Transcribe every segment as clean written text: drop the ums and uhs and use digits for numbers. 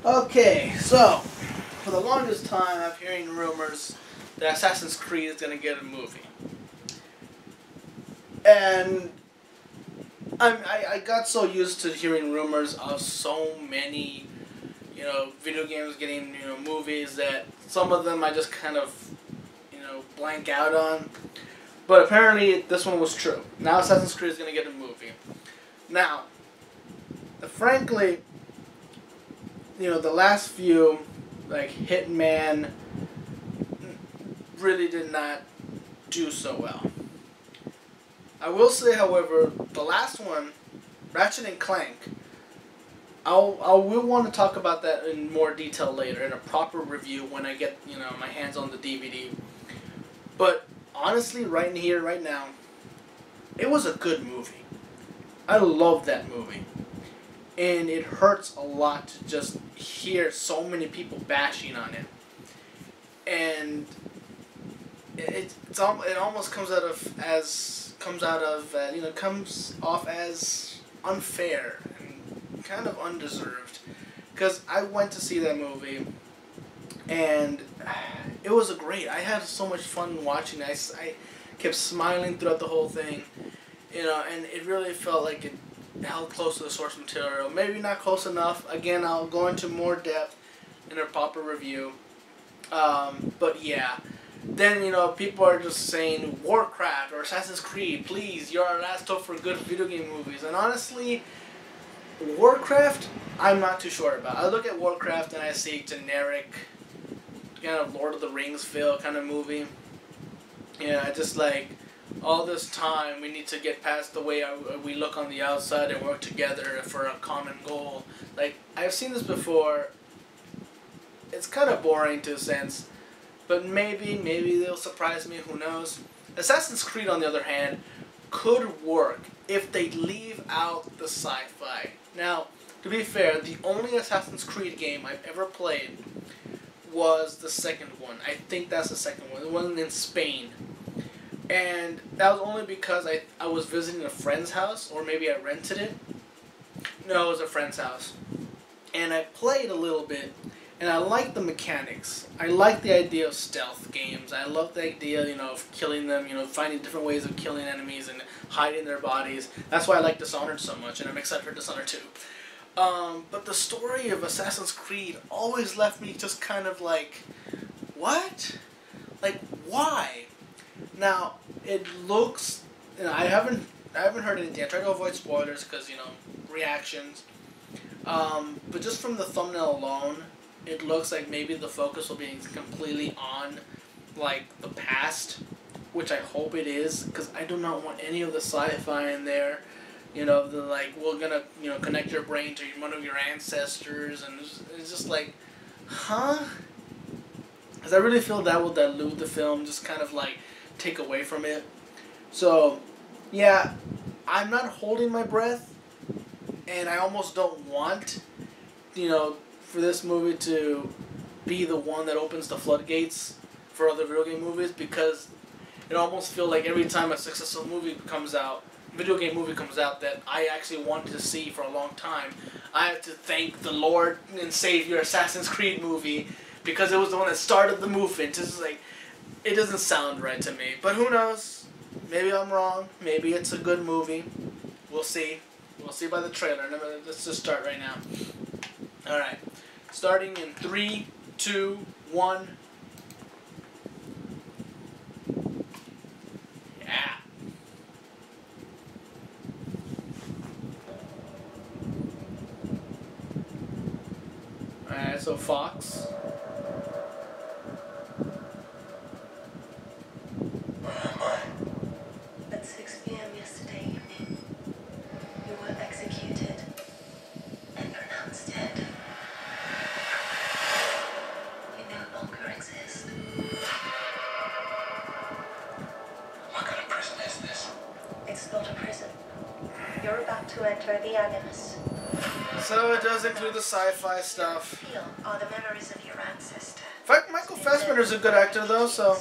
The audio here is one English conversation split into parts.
Okay, so for the longest time, I've hearing rumors that Assassin's Creed is gonna get a movie, and I got so used to hearing rumors of so many, video games getting movies that some of them I just kind of blank out on. But apparently this one was true. Now Assassin's Creed is gonna get a movie. Now, frankly, the last few, like Hitman, really did not do so well. I will say, however, the last one, Ratchet and Clank, I will want to talk about that in more detail later in a proper review when I get my hands on the DVD. But honestly, right here, right now, it was a good movie. I love that movie. And it hurts a lot to just hear so many people bashing on it. And it almost comes off as unfair and kind of undeserved. Because I went to see that movie, and it was great. I had so much fun watching it. I kept smiling throughout the whole thing, and it really felt like it held close to the source material. Maybe not close enough. Again, I'll go into more depth in a proper review. But yeah. Then, people are just saying, Warcraft or Assassin's Creed, please, you're our last hope for good video game movies. And honestly, Warcraft, I'm not too sure about. I look at Warcraft and I see generic, kind of Lord of the Rings feel kind of movie. I just like, all this time we need to get past the way we look on the outside and work together for a common goal. Like, I've seen this before. It's kind of boring to a sense. But maybe they'll surprise me, who knows. Assassin's Creed, on the other hand, could work if they leave out the sci-fi. Now, to be fair, the only Assassin's Creed game I've ever played was the second one. I think that's the second one, the one in Spain. And that was only because I was visiting a friend's house, or maybe I rented it. No, it was a friend's house. And I played a little bit. And I like the mechanics. I like the idea of stealth games. I love the idea, of killing them, finding different ways of killing enemies and hiding their bodies. That's why I like Dishonored so much, and I'm excited for Dishonored 2. But the story of Assassin's Creed always left me just kind of like, what? Like, why? Now, it looks, I haven't heard anything. I try to avoid spoilers because, reactions. But just from the thumbnail alone, it looks like maybe the focus will be completely on, like, the past, which I hope it is, because I do not want any of the sci-fi in there. We're gonna, connect your brain to one of your ancestors, and it's just like, huh? Because I really feel that will dilute the film, just kind of, like, take away from it. So, yeah, I'm not holding my breath, and I almost don't want, for this movie to be the one that opens the floodgates for other video game movies, because it almost feels like every time a successful video game movie comes out that I actually wanted to see for a long time, I have to thank the Lord and Savior Assassin's Creed movie, because it was the one that started the movement. It's just like, it doesn't sound right to me. But who knows? Maybe I'm wrong. Maybe it's a good movie. We'll see. We'll see by the trailer. Let's just start right now. Alright. Starting in 3, 2, 1. Yeah. Alright, so Fox. Where am I? At 6 p.m. yesterday evening, you were executed and pronounced dead. You no longer exist. What kind of prison is this? It's not a prison. You're about to enter the Animus. So it does include the sci-fi stuff. Feel are the memories of your ancestor. In fact, Michael Fassbender's a good actor, though, so...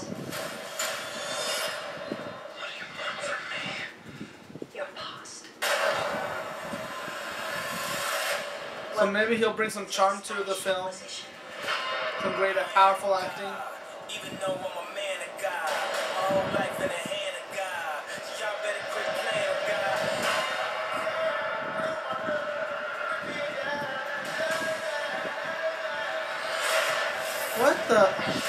What do you want from me? Your past. So So maybe he'll bring some charm to the film, some great, powerful acting. Even though I'm a man of God, my whole life in the hand of God. Y'all better quit playing with God. What the?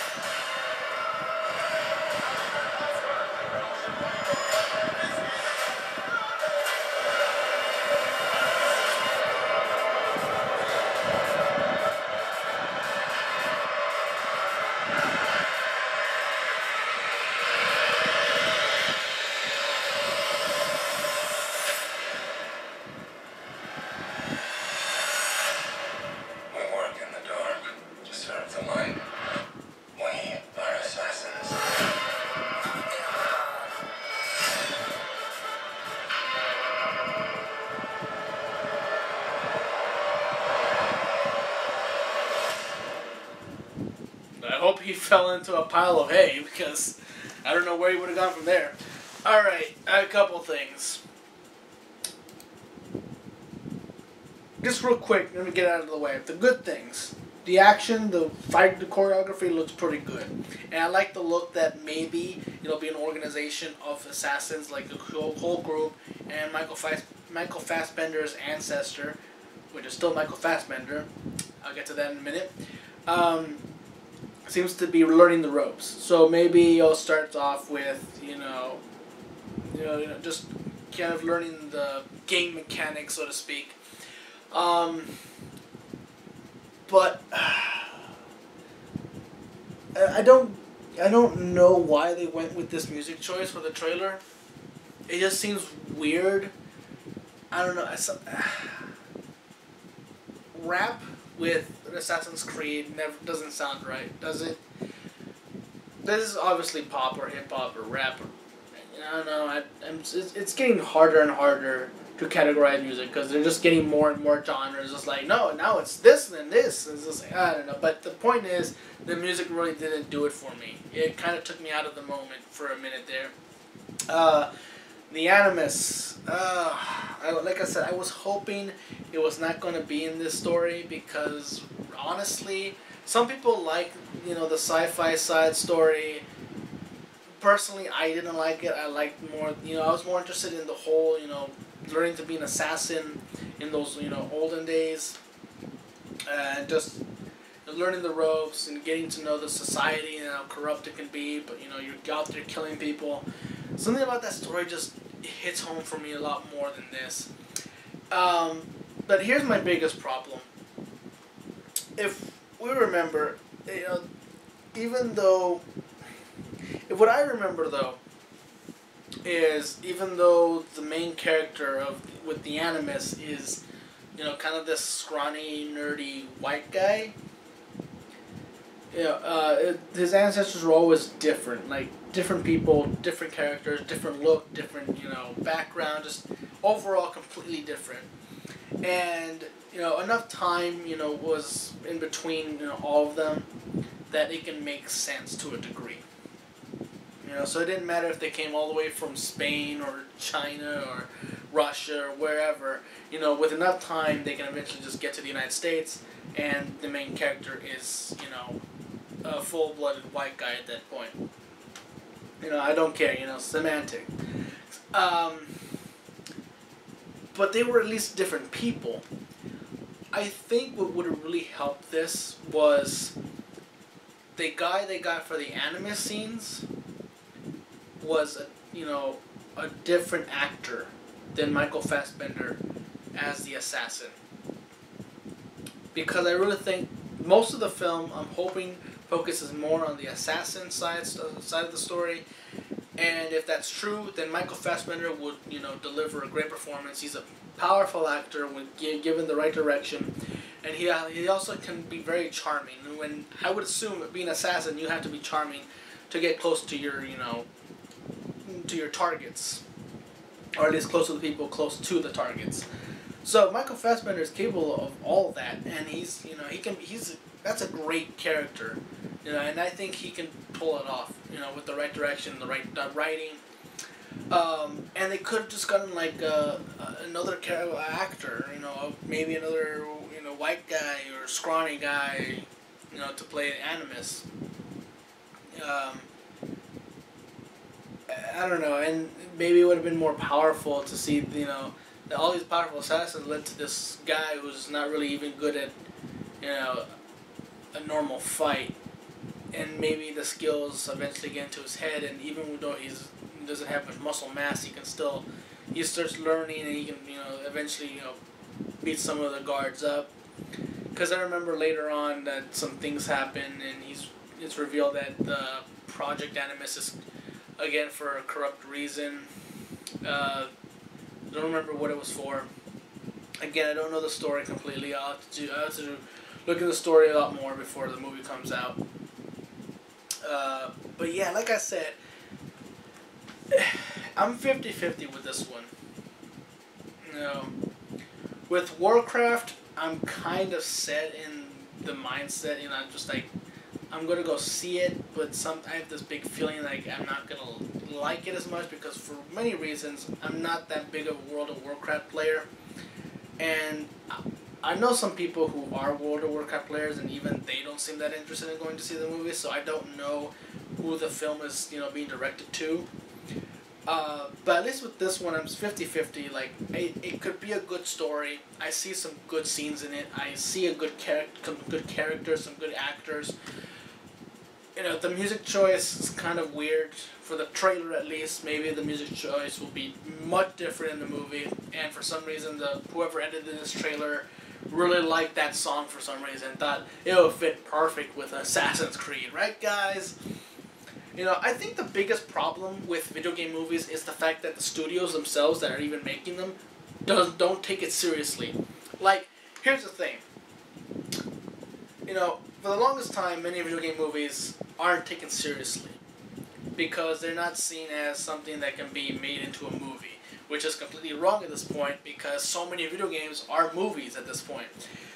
We work in the dark to serve the light. We are assassins. I hope he fell into a pile of hay, because I don't know where he would have gone from there. Alright, a couple things. Just real quick, let me get out of the way. The good things. The action, the fight, the choreography looks pretty good. And I like the look that maybe it'll be an organization of assassins, like the whole group, and Michael Fassbender's ancestor, which is still Michael Fassbender. I'll get to that in a minute. Seems to be learning the ropes. So maybe you'll start off with, just kind of learning the game mechanics, so to speak. But I don't know why they went with this music choice for the trailer. It just seems weird. I don't know. Rap with Assassin's Creed doesn't sound right, does it? This is obviously pop or hip hop or rap. I don't know. It's getting harder and harder to categorize music, because they're just getting more and more genres. It's like, no, now it's this and this. It's just like, I don't know. But the point is, the music really didn't do it for me. It kind of took me out of the moment for a minute there. The Animus. Like I said, I was hoping it was not going to be in this story, because honestly, some people like, the sci-fi side story. Personally, I didn't like it. I liked more, I was more interested in the whole, learning to be an assassin in those, olden days. And just learning the ropes and getting to know the society and how corrupt it can be. But, you're out there killing people. Something about that story just hits home for me a lot more than this. But here's my biggest problem. If we remember, what I remember though is, even though the main character with the Animus is, kind of this scrawny, nerdy white guy, his ancestors were always different. Like, different people, different characters, different look, different, background, just overall completely different. And, enough time, was in between, all of them, that it can make sense to a degree. So it didn't matter if they came all the way from Spain or China or Russia or wherever. With enough time, they can eventually just get to the United States, and the main character is, a full-blooded white guy at that point. I don't care, semantic. But they were at least different people. I think what would have really helped this was the guy they got for the Animus scenes was a different actor than Michael Fassbender as the assassin. Because I really think most of the film, I'm hoping, focuses more on the assassin side of the story. And if that's true, then Michael Fassbender would, deliver a great performance. He's a powerful actor when given the right direction. And he also can be very charming. And when I would assume, being an assassin, you have to be charming to get close to your, to your targets, or at least close to the people close to the targets. So Michael Fassbender is capable of all of that, and that's a great character, and I think he can pull it off, with the right direction, the right writing. And they could have just gotten like another actor, maybe another white guy or scrawny guy, to play Animus. Um, I don't know, and maybe it would have been more powerful to see, that all these powerful assassins led to this guy who's not really even good at, a normal fight, and maybe the skills eventually get into his head, and even though he doesn't have much muscle mass, he starts learning, and he can, eventually, beat some of the guards up. Because I remember later on that some things happen, and it's revealed that the Project Animus is, again, for a corrupt reason. Don't remember what it was for. Again, I don't know the story completely. I'll have to look at the story a lot more before the movie comes out. But yeah, like I said, I'm 50-50 with this one. With Warcraft, I'm kind of set in the mindset, I'm just like, I'm gonna go see it, but I have this big feeling like I'm not gonna like it as much because for many reasons, I'm not that big of a World of Warcraft player, and I know some people who are World of Warcraft players, and even they don't seem that interested in going to see the movie, so I don't know who the film is, being directed to. But at least with this one, I'm 50-50. Like, it could be a good story. I see some good scenes in it. I see a good characters, some good actors. The music choice is kind of weird. For the trailer, at least, maybe the music choice will be much different in the movie. And for some reason, whoever edited this trailer really liked that song for some reason. Thought it would fit perfect with Assassin's Creed, right, guys? I think the biggest problem with video game movies is the fact that the studios themselves that are even making them don't take it seriously. Like, here's the thing. For the longest time, many video game movies aren't taken seriously because they're not seen as something that can be made into a movie, which is completely wrong at this point because so many video games are movies at this point.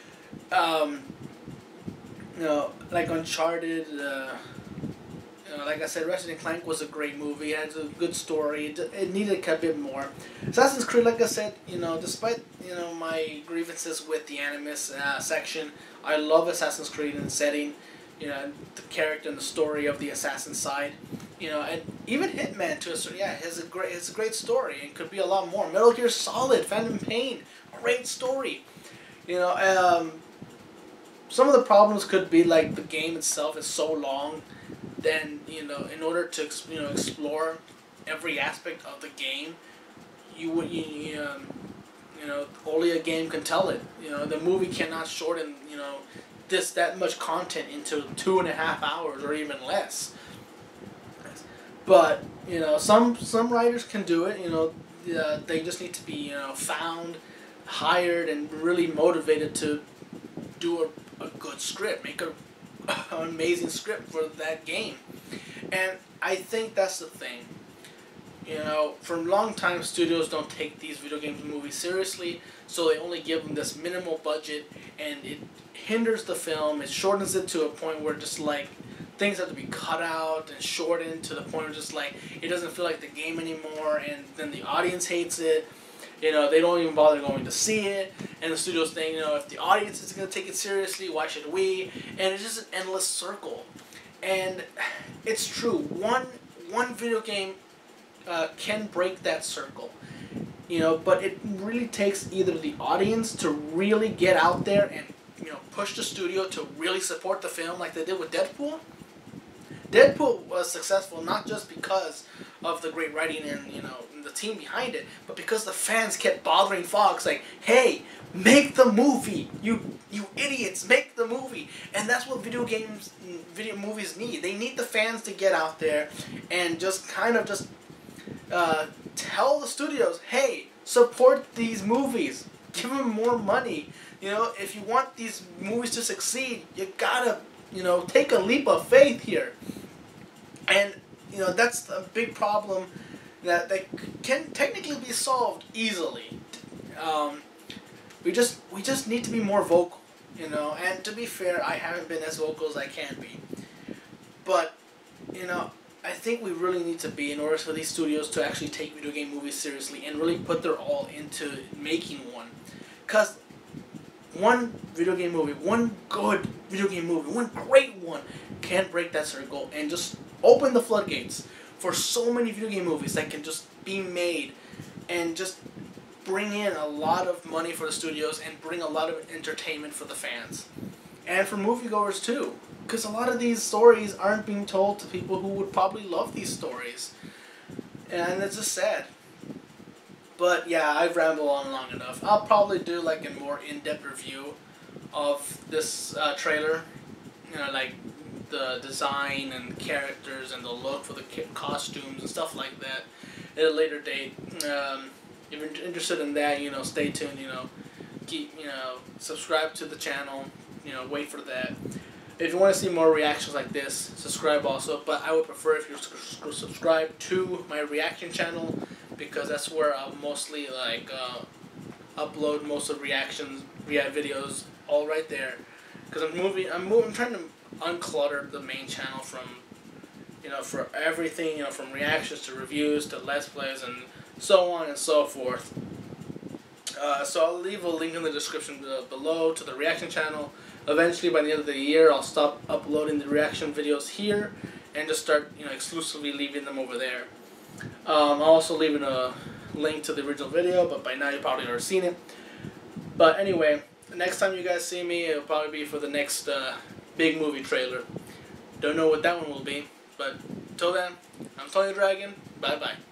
Like Uncharted, like I said, Ratchet and Clank was a great movie. It has a good story. It needed a bit more. Assassin's Creed, like I said, despite my grievances with the Animus section, I love Assassin's Creed and the setting, the character and the story of the assassin side, and even Hitman to a certain, it's a great story and could be a lot more. Metal Gear Solid, Phantom Pain, great story. Some of the problems could be like the game itself is so long. Then in order to explore every aspect of the game, only a game can tell it. The movie cannot shorten that much content into 2.5 hours or even less. But some writers can do it. They just need to be found, hired, and really motivated to do a good script, make an amazing script for that game. And I think that's the thing. For a long time, studios don't take these video game movies seriously, so they only give them this minimal budget, and it hinders the film. It shortens it to a point where just like things have to be cut out and shortened to the point where just like it doesn't feel like the game anymore, and then the audience hates it. They don't even bother going to see it, and the studio's saying, if the audience is going to take it seriously, why should we? And it's just an endless circle. And it's true. One video game can break that circle, but it really takes either the audience to really get out there and push the studio to really support the film like they did with Deadpool. Deadpool was successful not just because of the great writing and the team behind it, but because the fans kept bothering Fox like, hey, make the movie, you idiots, make the movie. And that's what video movies need. They need the fans to get out there and just tell the studios, hey, support these movies, give them more money. If you want these movies to succeed, you gotta take a leap of faith here. And that's a big problem that can technically be solved easily. We just need to be more vocal, and to be fair, I haven't been as vocal as I can be. But, I think we really need to be in order for these studios to actually take video game movies seriously and really put their all into making one. Because one video game movie, one good video game movie, one great one can break that circle and just open the floodgates for so many video game movies that can just be made and just bring in a lot of money for the studios and bring a lot of entertainment for the fans. And for moviegoers too. Because a lot of these stories aren't being told to people who would probably love these stories. And it's just sad. But yeah, I've rambled on long enough. I'll probably do like a more in-depth review of this trailer. You know, like the design and characters and the look for the costumes and stuff like that at a later date. If you're interested in that, you know, stay tuned, you know, keep, you know, subscribe to the channel, you know, wait for that. If you want to see more reactions like this, subscribe also, but I would prefer if you subscribe to my reaction channel, because that's where I'll mostly, like, upload most of reactions, videos, all right there. Because I'm trying to unclutter the main channel from, you know, for everything, you know, from reactions to reviews to let's plays and so on and so forth. So I'll leave a link in the description below to the reaction channel. Eventually, by the end of the year, I'll stop uploading the reaction videos here and just start, you know, exclusively leaving them over there. I'll also leave a link to the original video, but by now you've probably already seen it. But anyway, the next time you guys see me, it'll probably be for the next big movie trailer. Don't know what that one will be, but until then, I'm Tony Dragon. Bye bye.